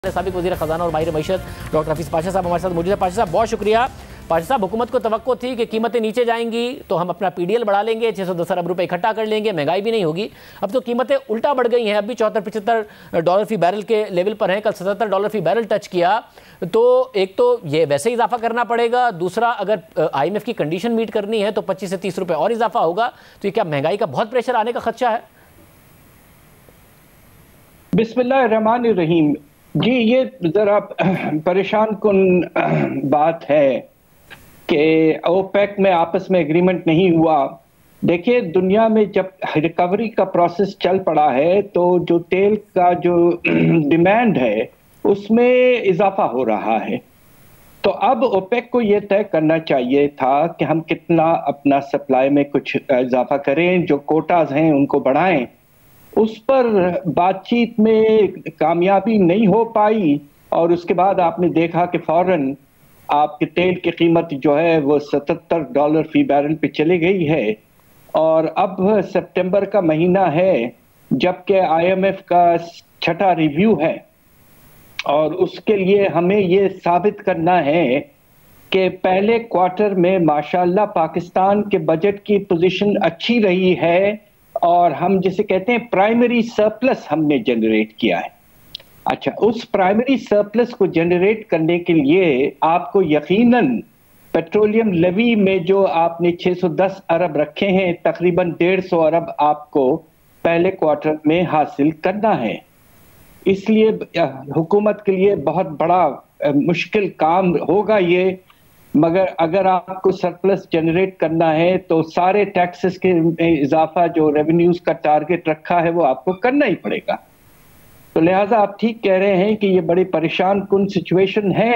साबिक वज़ीर ख़ज़ाना और माहिर मईशत डॉक्टर हफीज़ पाशा साहब हमारे साथ मौजूद है। पाशा साहब बहुत शुक्रिया। पाशा साहब, हुकूमत को तवक्को थी कि कीमतें नीचे जाएंगी तो हम अपना PDL बढ़ा लेंगे, 610 अरब रुपए इकट्ठा कर लेंगे, महंगाई भी नहीं होगी। अब तो कीमतें उल्टा बढ़ गई हैं, अब भी $74-75 फी बैरल के लेवल पर हैं। कल $77 फी बैरल टच किया। तो एक तो ये वैसे ही इजाफा करना पड़ेगा, दूसरा अगर IMF की कंडीशन मीट करनी है तो 25 से 30 रुपये और इजाफा होगा। तो ये क्या महंगाई का बहुत प्रेशर आने का खदशा है? बिस्मिल्लाहिर्रहमानिर्रहीम जी, ये जरा परेशान कुन बात है कि ओपेक में आपस में एग्रीमेंट नहीं हुआ। देखिए, दुनिया में जब रिकवरी का प्रोसेस चल पड़ा है तो जो तेल का जो डिमांड है उसमें इजाफा हो रहा है। तो अब ओपेक को ये तय करना चाहिए था कि हम कितना अपना सप्लाई में कुछ इजाफा करें, जो कोटाज हैं उनको बढ़ाएं। उस पर बातचीत में कामयाबी नहीं हो पाई और उसके बाद आपने देखा कि फौरन आपके तेल की कीमत जो है वो $77 फी बैरल पे चली गई है। और अब सितंबर का महीना है जबकि IMF का छठा रिव्यू है और उसके लिए हमें ये साबित करना है कि पहले क्वार्टर में माशाल्लाह पाकिस्तान के बजट की पोजीशन अच्छी रही है और हम जिसे कहते हैं प्राइमरी सरप्लस हमने जनरेट किया है। अच्छा, उस प्राइमरी सरप्लस को जनरेट करने के लिए आपको यकीनन पेट्रोलियम लेवी में जो आपने 610 अरब रखे हैं, तकरीबन 150 अरब आपको पहले क्वार्टर में हासिल करना है। इसलिए हुकूमत के लिए बहुत बड़ा मुश्किल काम होगा ये, मगर अगर आपको सरप्लस जनरेट करना है तो सारे टैक्सेस के इजाफा जो रेवेन्यूज का टारगेट रखा है वो आपको करना ही पड़ेगा। तो लिहाजा आप ठीक कह रहे हैं कि ये बड़ी परेशान कुन सिचुएशन है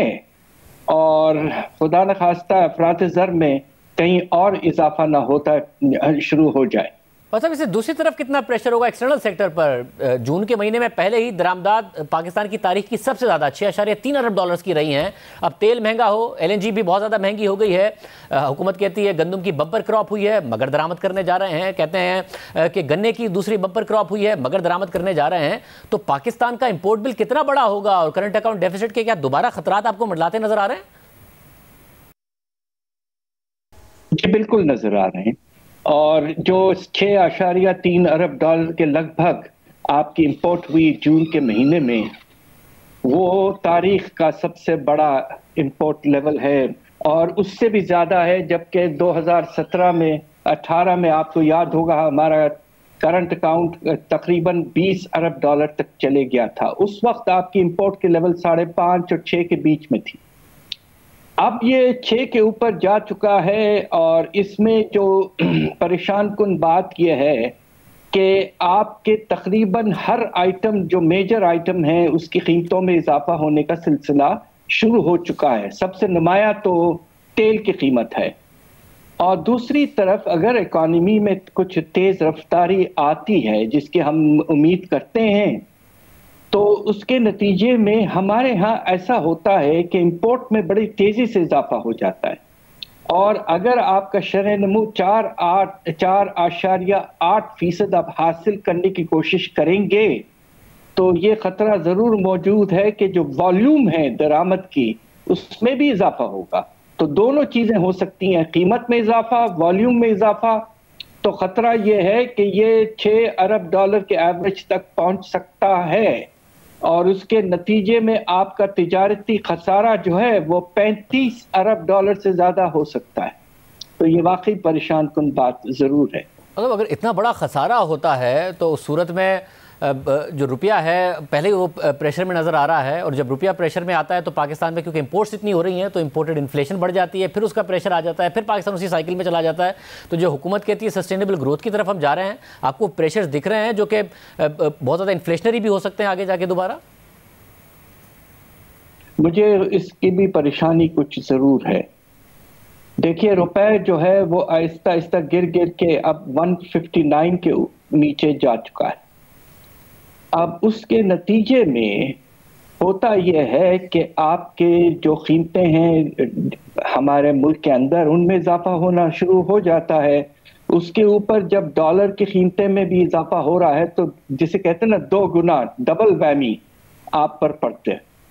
और खुदा न खास्ता अफरात ज़र में कहीं और इजाफा ना होता शुरू हो जाए। और साहब, इसे दूसरी तरफ कितना प्रेशर होगा एक्सटर्नल सेक्टर पर? जून के महीने में पहले ही दरामदाद पाकिस्तान की तारीख की सबसे ज़्यादा $6.3 अरब की रही हैं। अब तेल महंगा हो, LNG भी बहुत ज़्यादा महंगी हो गई है। हुकूमत कहती है गंदम की बम्पर क्रॉप हुई है, मगर दरामद करने जा रहे हैं। कहते हैं कि गन्ने की दूसरी बम्पर क्रॉप हुई है, मगर दरामद करने जा रहे हैं। तो पाकिस्तान का इम्पोर्ट बिल कितना बड़ा होगा और करंट अकाउंट डेफिसिट के क्या दोबारा खतरात आपको मंडलाते नजर आ रहे हैं? जी बिल्कुल नजर आ रहे हैं। और जो $6.3 अरब के लगभग आपकी इंपोर्ट हुई जून के महीने में, वो तारीख का सबसे बड़ा इंपोर्ट लेवल है और उससे भी ज्यादा है। जबकि 2017 में 18 में आपको याद होगा हमारा करंट अकाउंट तकरीबन $20 अरब तक चले गया था। उस वक्त आपकी इंपोर्ट के लेवल 5.5 और 6 के बीच में थी। अब ये 6 के ऊपर जा चुका है और इसमें जो परेशान कुन बात यह है कि आपके तकरीबन हर आइटम जो मेजर आइटम है उसकी कीमतों में इजाफा होने का सिलसिला शुरू हो चुका है। सबसे नुमाया तो तेल की कीमत है और दूसरी तरफ अगर इकॉनमी में कुछ तेज रफ्तारी आती है जिसकी हम उम्मीद करते हैं तो उसके नतीजे में हमारे यहाँ ऐसा होता है कि इंपोर्ट में बड़ी तेजी से इजाफा हो जाता है। और अगर आपका शरह नमू 4.8% आप हासिल करने की कोशिश करेंगे तो ये खतरा जरूर मौजूद है कि जो वॉल्यूम है दरामद की उसमें भी इजाफा होगा। तो दोनों चीजें हो सकती हैं, कीमत में इजाफा, वॉल्यूम में इजाफा। तो खतरा ये है कि ये $6 अरब के एवरेज तक पहुंच सकता है और उसके नतीजे में आपका तिजारती खसारा जो है वो $35 अरब से ज्यादा हो सकता है। तो ये वाकई परेशान कुन बात जरूर है। मतलब अगर इतना बड़ा खसारा होता है तो उस सूरत में जो रुपया है पहले वो प्रेशर में नज़र आ रहा है और जब रुपया प्रेशर में आता है तो पाकिस्तान में क्योंकि इंपोर्ट्स इतनी हो रही हैं तो इंपोर्टेड इन्फ्लेशन बढ़ जाती है, फिर उसका प्रेशर आ जाता है, फिर पाकिस्तान उसी साइकिल में चला जाता है। तो जो हुकूमत कहती है सस्टेनेबल ग्रोथ की तरफ हम जा रहे हैं, आपको प्रेशर्स दिख रहे हैं जो कि बहुत ज़्यादा इन्फ्लेशनरी भी हो सकते हैं आगे जाके दोबारा? मुझे इसकी भी परेशानी कुछ जरूर है। देखिए, रुपए जो है वो आहिस्ता आहिस्ता गिर गिर के अब 159 के नीचे जा चुका है। अब उसके नतीजे में होता यह है कि आपके जो कीमतें हैं हमारे मुल्क के अंदर उनमें इजाफा होना शुरू हो जाता है। उसके ऊपर जब डॉलर की कीमतें में भी इजाफा हो रहा है तो जिसे कहते हैं ना, 2 गुना डबल वैमी आप पर पड़ते हैं।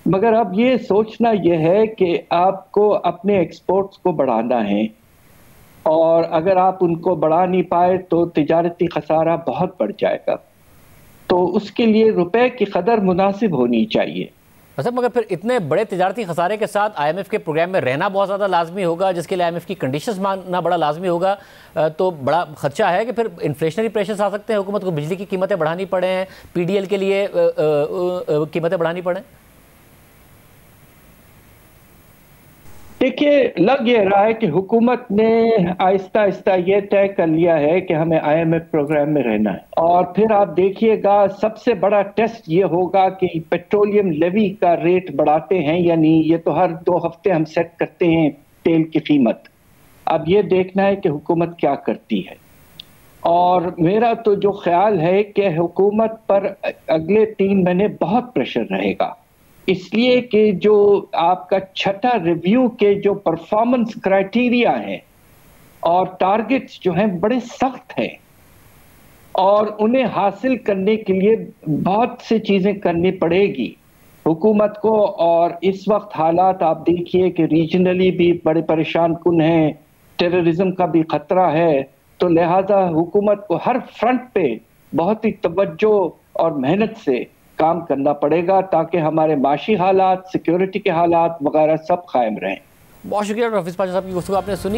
मगर अब ये सोचना यह है कि आपको अपने एक्सपोर्ट्स को बढ़ाना है, और अगर आप उनको बढ़ा नहीं पाए तो तिजारती खसारा बहुत बढ़ जाएगा। तो उसके लिए रुपए की कदर मुनासिब होनी चाहिए। अच्छा, मगर फिर इतने बड़े तिजारती खसारे के साथ आईएमएफ के प्रोग्राम में रहना बहुत ज़्यादा लाजमी होगा, जिसके लिए आईएमएफ की कंडीशंस मानना बड़ा लाजमी होगा। तो बड़ा खर्चा है कि फिर इन्फ्लेशनरी प्रेशर्स आ सकते हैं, हुकूमत को बिजली की कीमतें बढ़ानी पड़े, पीडीएल के लिए कीमतें बढ़ानी पड़े। देखिए, लग ये रहा है कि हुकूमत ने आहिस्ता आहिस्ता ये तय कर लिया है कि हमें आईएमएफ प्रोग्राम में रहना है। और फिर आप देखिएगा, सबसे बड़ा टेस्ट ये होगा कि पेट्रोलियम लेवी का रेट बढ़ाते हैं या नहीं। ये तो हर 2 हफ्ते हम सेट करते हैं तेल की कीमत। अब ये देखना है कि हुकूमत क्या करती है। और मेरा तो जो ख्याल है कि हुकूमत पर अगले 3 महीने बहुत प्रेशर रहेगा, इसलिए कि जो आपका छठा रिव्यू के जो परफॉर्मेंस क्राइटेरिया हैं और टारगेट्स जो हैं बड़े सख्त हैं, और उन्हें हासिल करने के लिए बहुत सी चीजें करनी पड़ेगी हुकूमत को। और इस वक्त हालात आप देखिए कि रीजनली भी बड़े परेशान कुन हैं, टेररिज्म का भी खतरा है। तो लिहाजा हुकूमत को हर फ्रंट पे बहुत ही तवज्जो और मेहनत से काम करना पड़ेगा, ताकि हमारे माशी हालात, सिक्योरिटी के हालात वगैरह सब कायम रहें। बहुत शुक्रिया डॉक्टर हफीज पाशा साहब की गुफ्तगू आपने सुनी।